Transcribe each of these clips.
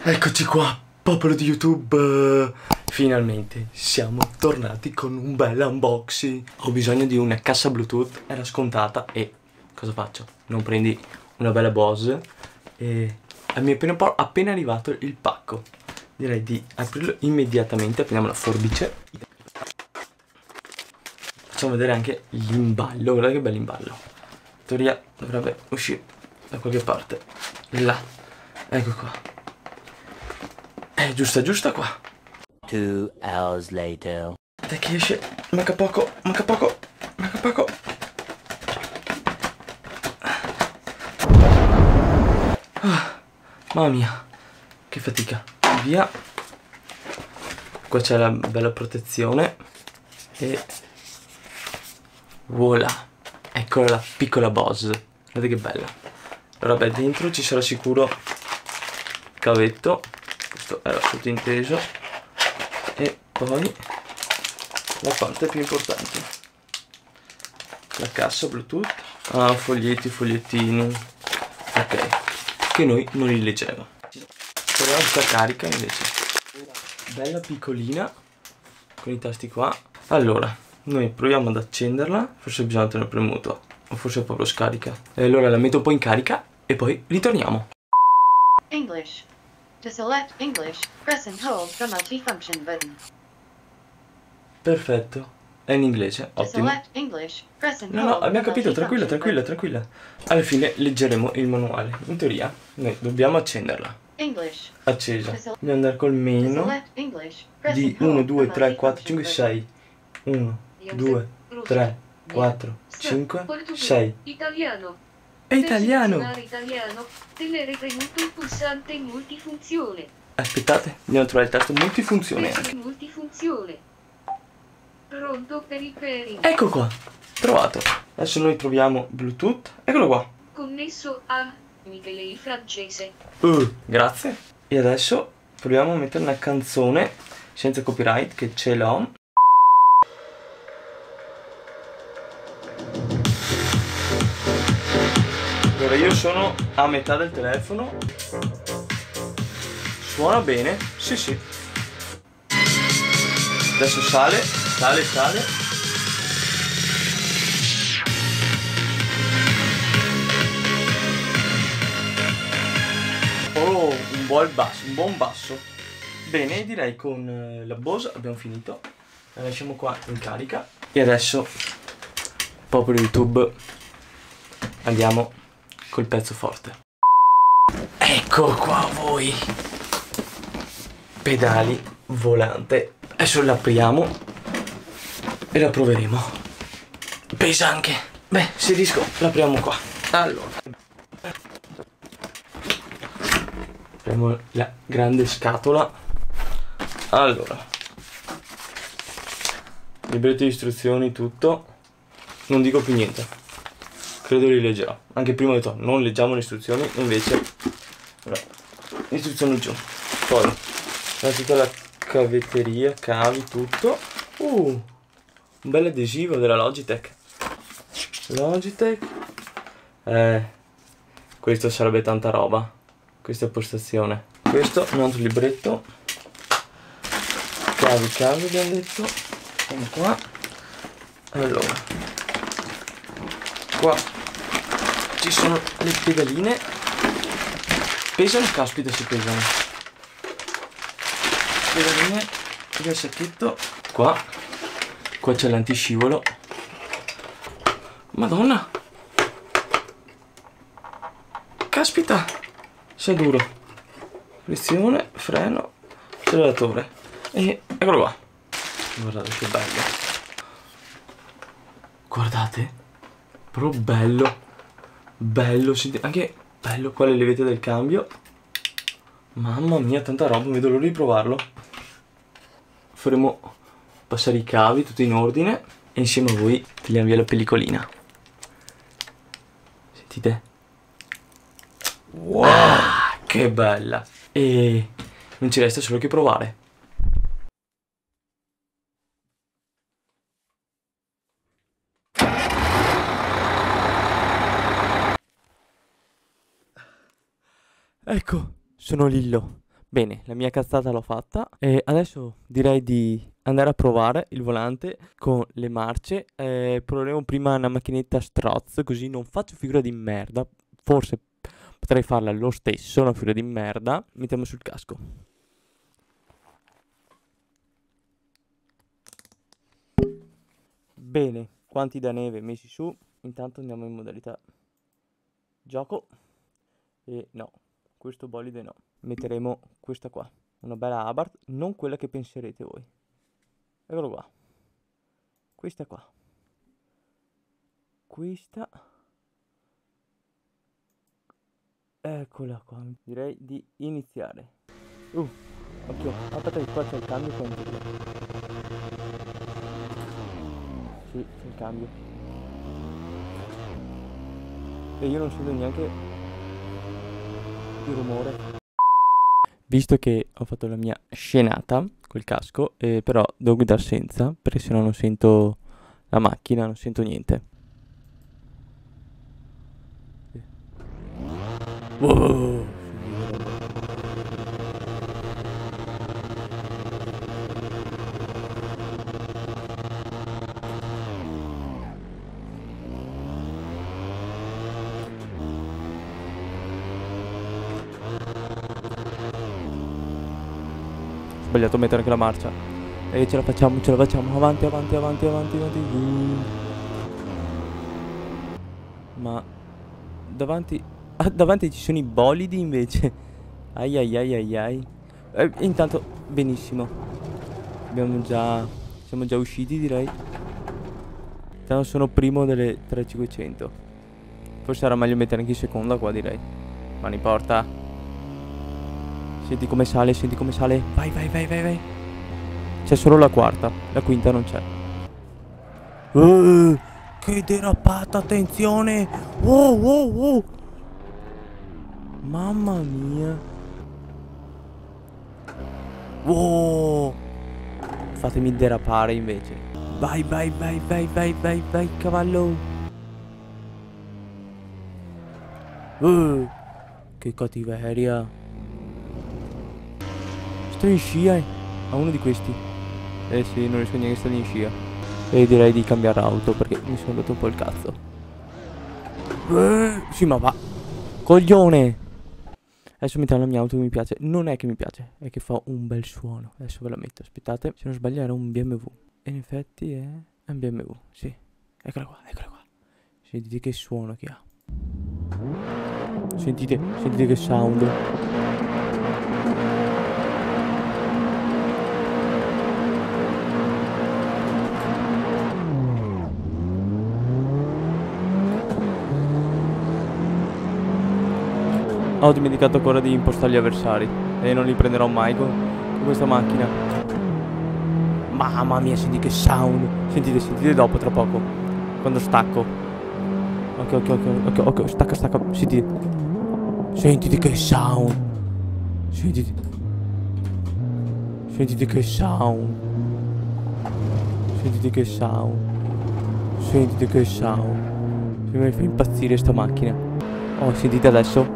Eccoci qua, popolo di YouTube. Finalmente siamo tornati con un bel unboxing. Ho bisogno di una cassa Bluetooth, era scontata e cosa faccio? Non prendi una bella Bose e mi è appena arrivato il pacco. Direi di aprirlo immediatamente, prendiamo la forbice. Facciamo vedere anche l'imballo, guardate che bel imballo. In teoria dovrebbe uscire da qualche parte. Là, ecco qua. Giusta qua. 2 hours later. Dai che esce, manca poco. Mamma mia, che fatica. Via. Qua c'è la bella protezione. E voilà. Eccola la piccola Bose. Guardate che bella. Allora beh, dentro ci sarà sicuro cavetto. Questo era sottinteso. E poi la parte più importante, la cassa Bluetooth. Ah, fogliettini. Ok, che noi non li leggeremo. Speriamo questa carica invece. Bella piccolina, con i tasti qua. Allora, noi proviamo ad accenderla. Forse bisogna tenerlo premuto, o forse è proprio scarica. E allora la metto un po' in carica e poi ritorniamo. English. To select English, press and hold the multifunction button. Perfetto, è in inglese, To ottimo. select English, press and No, hold abbiamo the capito, multifunction tranquilla. Alla fine leggeremo il manuale. In teoria, noi dobbiamo accenderla. English. Accesa. Dobbiamo andare col To meno select English, press di and hold 1, 2, the 3, 4, 5, multifunction 6. 1, 2, 3, 4, 5, 6. Italiano. È italiano! Per selezionare italiano, tenere premuto il pulsante multifunzione. Aspettate, andiamo a trovare il tasto multifunzione Per anche. multifunzione. Pronto per il pairing. Ecco qua, trovato. Adesso noi troviamo Bluetooth. Eccolo qua. Connesso a Michele il francese. Grazie. E adesso proviamo a mettere una canzone senza copyright, che ce l'ho. Allora io sono a metà del telefono. Suona bene, sì. Adesso sale. Oh, un buon basso. Bene, direi con la Bose abbiamo finito. La lasciamo qua in carica. E adesso, popolo YouTube, andiamo col pezzo forte. Ecco qua voi. Pedali volante. Adesso l'apriamo e la proveremo. Pesa anche. Beh, se riesco l'apriamo qua. Allora, apriamo la grande scatola. Allora, libretto di istruzioni, tutto. Non dico più niente. Credo li leggerò. Anche prima ho detto non leggiamo le istruzioni, invece allora, istruzioni giù. Poi tutta la cavetteria, cavi, tutto. Un bel adesivo della Logitech. Questo sarebbe tanta roba. Questa è postazione. Questo un altro libretto. Cavi abbiamo detto. Ecco qua. Allora, qua ci sono le pedaline. Pesano? Caspita, si pesano. Pedaline del sacchetto. Qua c'è l'antiscivolo. Madonna, caspita, sei duro. Frizione, freno, acceleratore. E eccolo qua. Guardate che bello. Guardate, però bello, anche bello qua le levette del cambio. Mamma mia, tanta roba, non vedo l'ora di provarlo. Faremo passare i cavi tutto in ordine e insieme a voi tagliamo via la pellicolina. Sentite? Wow, che bella! E non ci resta solo che provare. Ecco, sono Lillo. Bene, la mia cazzata l'ho fatta e adesso direi di andare a provare il volante con le marce. Proveremo prima una macchinetta strozzo, così non faccio figura di merda. Forse potrei farla lo stesso, una figura di merda. Mettiamo sul casco. Bene, quanti da neve messi su. Intanto andiamo in modalità gioco. E no, questo bolide no. Metteremo questa qua, una bella Abarth, non quella che penserete voi. Eccolo qua. Questa qua. Questa. Eccola qua. Direi di iniziare. Occhio, aspetta che qua c'è il cambio con Sì, c'è il cambio. E io non sento neanche il rumore. Visto che ho fatto la mia scenata col casco, però devo guidare senza, perché sennò non sento la macchina, non sento niente. Wow. Sbagliato a mettere anche la marcia. E ce la facciamo, avanti, avanti, avanti, avanti, avanti. Ma davanti davanti ci sono i bolidi invece. Ai ai ai ai ai. Intanto benissimo. Siamo già usciti, direi. Intanto sono primo delle 3500. Forse era meglio mettere anche in seconda qua, direi. Ma non importa. Senti come sale, senti come sale. Vai, vai, vai, vai, vai. C'è solo la quarta, la quinta non c'è. Che derapata, attenzione. Wow, wow, wow. Mamma mia. Wow. Fatemi derapare invece. Vai, vai, vai, vai, vai, vai, vai, cavallo. Che cattiveria. Sto in scia a uno di questi. Eh sì, non riesco neanche a stare in scia. E direi di cambiare auto perché mi sono rotto un po' il cazzo. Sì, ma va. Coglione. Adesso mettiamo la mia auto che mi piace. Non è che mi piace, è che fa un bel suono. Adesso ve la metto, aspettate. Se non sbaglio era un BMW. E in effetti è un BMW, sì. Eccola qua, eccola qua. Sentite che suono che ha. Sentite che sound. Ho dimenticato ancora di impostare gli avversari e non li prenderò mai con questa macchina. Mamma mia, senti che sound. Sentite dopo, tra poco, quando stacco. Ok, stacca. Sentite che sound. Sentite che sound. Sentite che sound. Mi fa impazzire sta macchina. Oh, sentite adesso.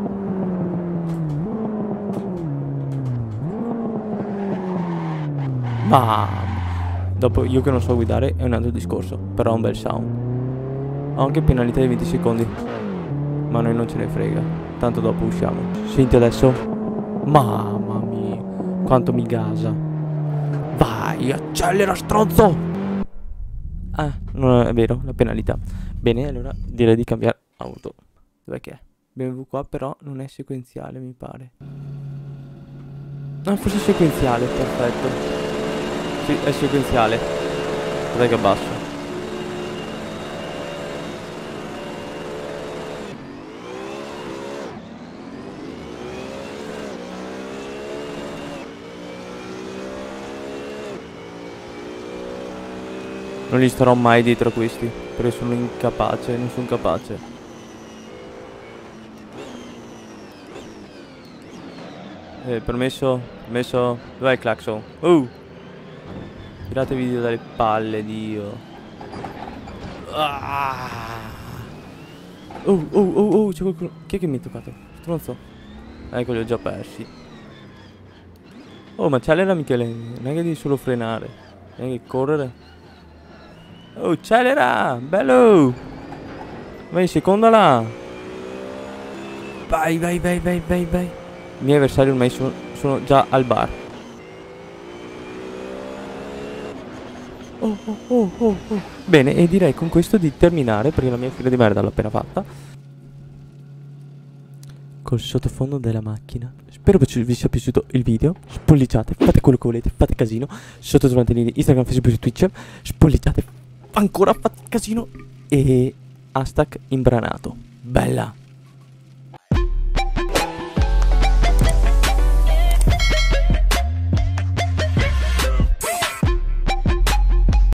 Ma dopo io che non so guidare è un altro discorso. Però è un bel sound. Ho anche penalità di 20 secondi. Ma noi non ce ne frega. Tanto dopo usciamo. Senti adesso. Mamma mia, quanto mi gasa. Vai, accelera stronzo. Ah, non è vero, la penalità. Bene, allora direi di cambiare auto. Dov'è che è? BMW qua però non è sequenziale, mi pare. Ah, forse è sequenziale, perfetto. Sì, è sequenziale. Dai che abbasso. Non li starò mai dietro a questi, perché sono incapace, non sono capace. Permesso? Dov'è il clacson? Tiratevi dalle palle, Dio. C'è qualcuno. Chi è che mi ha toccato? Stronzo. Ecco, li ho già persi. Oh, ma accelera Michele, non è che devi solo frenare, non è che correre. Oh, accelera, bello. Vai, seconda là. Vai, vai, vai, vai, vai, vai. I miei avversari ormai sono già al bar. Oh, oh, oh, oh, oh. Bene, e direi con questo di terminare, perché la mia fila di merda l'ho appena fatta. Col sottofondo della macchina. Spero vi sia piaciuto il video. Spolliciate, fate quello che volete, fate casino. Sotto trovate lì Instagram, Facebook e Twitch. Spolliciate, ancora fate casino. E hashtag imbranato. Bella.